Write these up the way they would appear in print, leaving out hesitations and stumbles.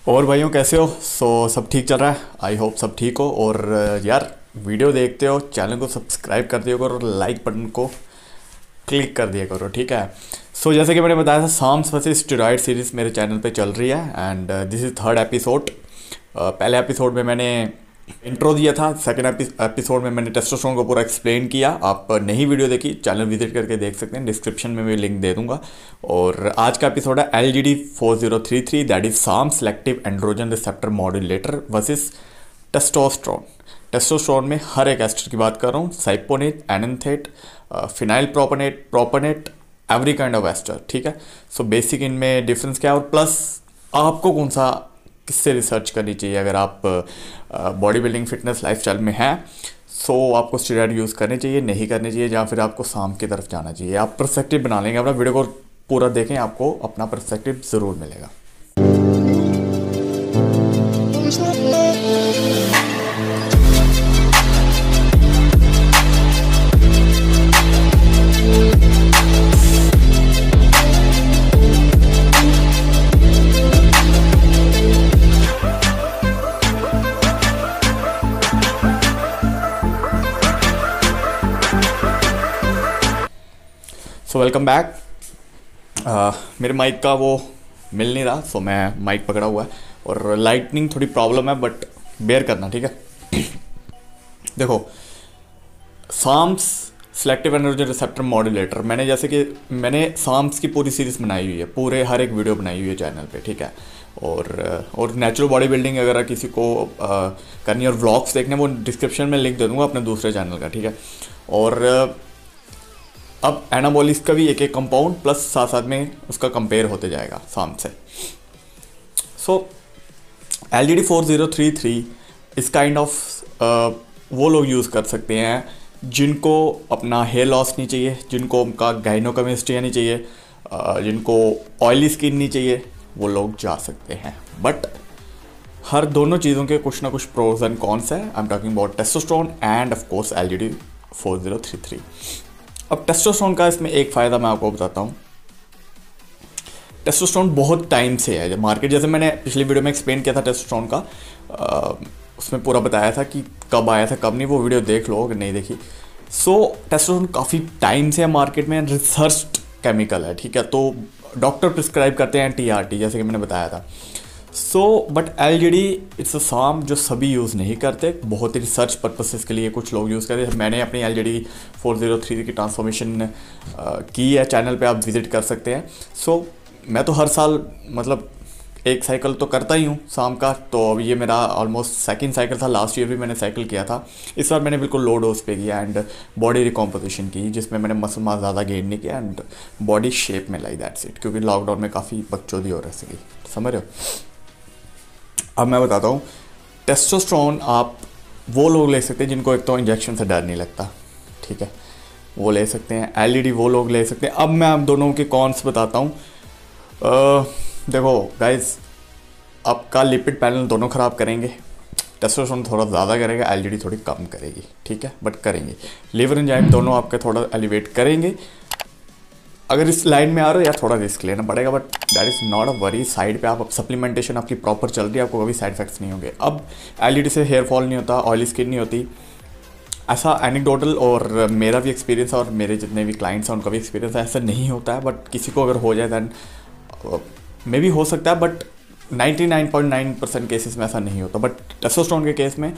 और भाइयों कैसे हो? सब ठीक चल रहा है? आई होप सब ठीक हो। और यार, वीडियो देखते हो चैनल को सब्सक्राइब कर दिया करो और लाइक बटन को क्लिक कर दिया करो, ठीक है। जैसे कि मैंने बताया था, साम्स वर्सेस स्टेरॉइड सीरीज़ मेरे चैनल पे चल रही है and this is third episode. पहले एपिसोड में मैंने इंट्रो दिया था, सेकंड एपिसोड में मैंने टेस्टोस्टेरोन को पूरा एक्सप्लेन किया। आप नहीं वीडियो देखी, चैनल विजिट करके देख सकते हैं, डिस्क्रिप्शन में मैं लिंक दे दूंगा। और आज का एपिसोड है LGD4033, that is SARM selective androgen receptor modulator versus testosterone. Testosterone में हर एक एस्टर की बात कर रहा हूँ, cypionate, enanthate, phenyl propionate, propionate, every kind of ester, ठीक है। बेसिक इनमें डिफरेंस क्या है, और प्लस आपको कौन सा किससे रिसर्च करनी चाहिए अगर आप बॉडी बिल्डिंग फिटनेस लाइफस्टाइल में हैं। आपको स्टेरॉइड यूज़ करने चाहिए, नहीं करने चाहिए, या फिर आपको साम की तरफ जाना चाहिए। आप पर्सपेक्टिव बना लेंगे, अपना वीडियो को पूरा देखें, आपको अपना पर्सपेक्टिव ज़रूर मिलेगा। Welcome back. मेरे माइक का वो मिल नहीं रहा, मैं माइक पकड़ा हुआ है और लाइटनिंग थोड़ी प्रॉब्लम है, बट बेयर करना, ठीक है। देखो, SARMs selective androgen receptor modulator, मैंने साम्स की पूरी सीरीज़ बनाई हुई है, पूरे हर एक वीडियो बनाई हुई है चैनल पे, ठीक है। और नेचुरल बॉडी बिल्डिंग अगर किसी को करनी है और व्लॉग्स देखने, वो डिस्क्रिप्शन में लिंक दे दूँगा अपने दूसरे चैनल का, ठीक है। और अब एनाबॉलिक्स का भी एक एक कंपाउंड प्लस साथ साथ में उसका कंपेयर होते जाएगा साम से। LGD4033 इस काइंड ऑफ वो लोग यूज़ कर सकते हैं जिनको अपना हेयर लॉस नहीं चाहिए, जिनको उनका गाइनोकमिस्ट्रिया नहीं चाहिए, जिनको ऑयली स्किन नहीं चाहिए, वो लोग जा सकते हैं। बट हर दोनों चीज़ों के कुछ ना कुछ प्रोज एंड कॉन्स है। I am talking about testosterone and of course LGD4033। अब टेस्टोस्टेरोन का इसमें एक फ़ायदा मैं आपको बताता हूँ। टेस्टोस्टेरोन बहुत टाइम से है मार्केट, जैसे मैंने पिछली वीडियो में एक्सप्लेन किया था टेस्टोस्टेरोन का, उसमें पूरा बताया था कि कब आया था कब नहीं, वो वीडियो देख लो अगर नहीं देखी। टेस्टोस्टेरोन काफ़ी टाइम से है मार्केट में, रिसर्च केमिकल है, ठीक है। तो डॉक्टर प्रिस्क्राइब करते हैं TRT, जैसे कि मैंने बताया था। बट LGD इट्स अ साम जो सभी यूज़ नहीं करते, बहुत ही रिसर्च पर्पसेस के लिए कुछ लोग यूज़ करते हैं। मैंने अपनी LGD4033 की ट्रांसफॉर्मेशन की है, चैनल पे आप विज़िट कर सकते हैं। मैं तो हर साल मतलब एक साइकिल तो करता ही हूँ शाम का, तो अब ये मेरा ऑलमोस्ट सेकंड साइकिल था। लास्ट ईयर भी मैंने साइकिल किया था, इस बार मैंने बिल्कुल लो डोज पे किया एंड बॉडी रिकॉम्पोजिशन की, जिसमें मैंने मसल मास ज़्यादा गेन नहीं किया एंड बॉडी शेप में लाई, दैट्स इट। क्योंकि लॉकडाउन में काफ़ी बकचोदी हो रही थी, समझ रहे हो। अब मैं बताता हूँ, टेस्टोस्टेरोन आप वो लोग ले सकते हैं जिनको एक तो इंजेक्शन से डर नहीं लगता, ठीक है, वो ले सकते हैं। LGD वो लोग ले सकते हैं। अब मैं आप दोनों के कॉन्स बताता हूँ। देखो गाइस, आपका लिपिड पैनल दोनों ख़राब करेंगे, टेस्टोस्टेरोन थोड़ा ज़्यादा करेगा, LGD थोड़ी कम करेगी, ठीक है, बट करेंगे। लिवर एंजाइम दोनों आपके थोड़ा एलिवेट करेंगे। अगर इस लाइन में आ रहे हो यार, थोड़ा रिस्क लेना पड़ेगा, but that is not a worry. Side पे आप सप्लीमेंटेशन आपकी प्रॉपर चल रही है, आपको कभी साइड इफेक्ट्स नहीं होंगे। अब LGD से हेयर फॉल नहीं होता, ऑयली स्किन नहीं होती, ऐसा एनेक्डोटल और मेरा भी एक्सपीरियंस है और मेरे जितने भी क्लाइंट्स हैं उनका भी एक्सपीरियंस है, ऐसा नहीं होता है। बट किसी को अगर हो जाए दैन मे भी हो सकता है, बट 99.9% केसेस में ऐसा नहीं होता। बट टेस्टोस्टेरोन के केस में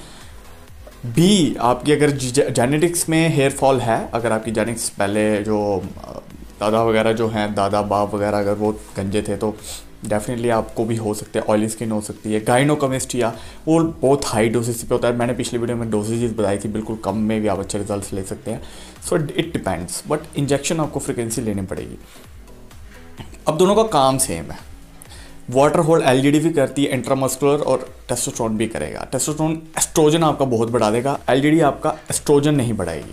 भी आपकी अगर जेनेटिक्स में हेयर फॉल है, अगर आपकी जेनेटिक्स पहले जो दादा वगैरह जो हैं, दादा बाप वगैरह अगर वो गंजे थे, तो डेफिनेटली आपको भी हो सकते हैं। ऑयली स्किन हो सकती है, गाइनोकमिस्ट्रिया, वो बहुत हाई डोसेज पे होता है। मैंने पिछली वीडियो में डोसेजेस बताई थी, बिल्कुल कम में भी आप अच्छे रिजल्ट्स ले सकते हैं। इट डिपेंड्स, बट इंजेक्शन आपको फ्रिक्वेंसी लेनी पड़ेगी। अब दोनों का काम सेम है। वाटर होल्ड LGD भी करती है इंट्रामस्कुलर, और टेस्टोस्टेरोन भी करेगा। टेस्टोस्टेरोन एस्ट्रोजन आपका बहुत बढ़ा देगा, LGD आपका एस्ट्रोजन नहीं बढ़ाएगी।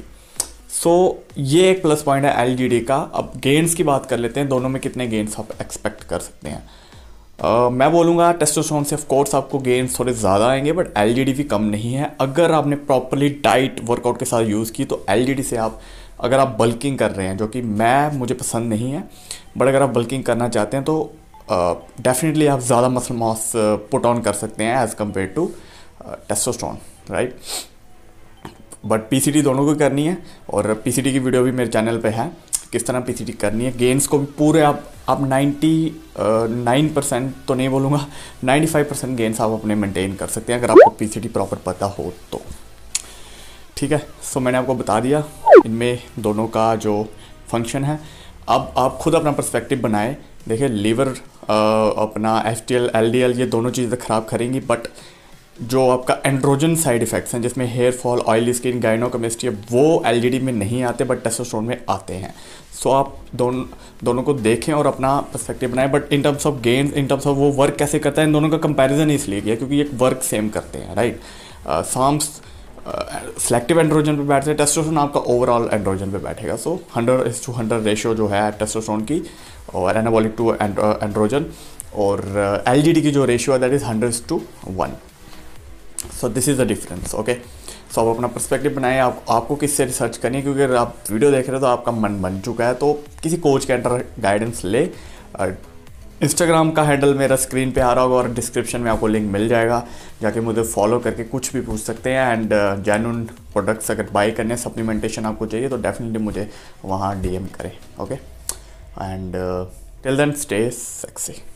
ये एक प्लस पॉइंट है LGD का। अब गेन्स की बात कर लेते हैं, दोनों में कितने गेन्स आप एक्सपेक्ट कर सकते हैं। मैं बोलूँगा टेस्टोस्टेरोन से ऑफ कोर्स आपको गेन्स थोड़े ज़्यादा आएंगे, बट LGD भी कम नहीं है। अगर आपने प्रॉपरली डाइट वर्कआउट के साथ यूज़ की तो LGD से आप, अगर आप बल्किंग कर रहे हैं, जो कि मुझे पसंद नहीं है, बट अगर आप बल्किंग करना चाहते हैं तो डेफिनेटली आप ज़्यादा मसल मास पुट ऑन कर सकते हैं as compare to testosterone, right. But PCT दोनों को करनी है, और पीसीटी की वीडियो भी मेरे चैनल पे है, किस तरह पीसीटी करनी है। गेन्स को भी पूरे आप 99% तो नहीं बोलूँगा, 95% गेन्स आप अपने मेंटेन कर सकते हैं अगर आपको पीसीटी प्रॉपर पता हो तो, ठीक है। सो मैंने आपको बता दिया इनमें दोनों का जो फंक्शन है। अब आप खुद अपना पर्सपेक्टिव बनाएं। देखिए लीवर अपना एफटीएल एलडीएल ये दोनों चीज़ें ख़राब करेंगी, बट जो आपका एंड्रोजन साइड इफ़ेक्ट्स हैं जिसमें hair fall, oily skin, gynecomastia, वो एलजीडी में नहीं आते बट टेस्टोस्टेरोन में आते हैं। सो आप दोनों को देखें और अपना पर्सपेक्टिव बनाएं। But in terms of gains, in terms of वो वर्क कैसे करता है, इन दोनों का कंपैरिजन इसलिए किया क्योंकि ये वर्क सेम करते हैं, राइट। साम्स सेलेक्टिव एंड्रोजन पे बैठते हैं, टेस्टोस्टेरोन आपका ओवरऑल एंड्रोजन पे बैठेगा। सो 100:100 रेशियो जो है टेस्टोस्टेरोन की और एनाबॉलिक टू एंड्रोजन, और एलजीडी की जो रेशियो है that is 100:1। So this is the difference, okay. So आप अपना पर्सपेक्टिव बनाएं। आपको किससे रिसर्च करनी है, क्योंकि अगर आप वीडियो देख रहे हो तो आपका मन बन चुका है, तो किसी कोच के अंडर गाइडेंस ले। इंस्टाग्राम का हैंडल मेरा स्क्रीन पे आ रहा होगा और डिस्क्रिप्शन में आपको लिंक मिल जाएगा, जाके मुझे फॉलो करके कुछ भी पूछ सकते हैं। एंड जेन्युइन प्रोडक्ट्स अगर बाय करने, सप्लीमेंटेशन आपको चाहिए तो डेफिनेटली मुझे वहाँ डीएम करें, okay. And till then stay sexy.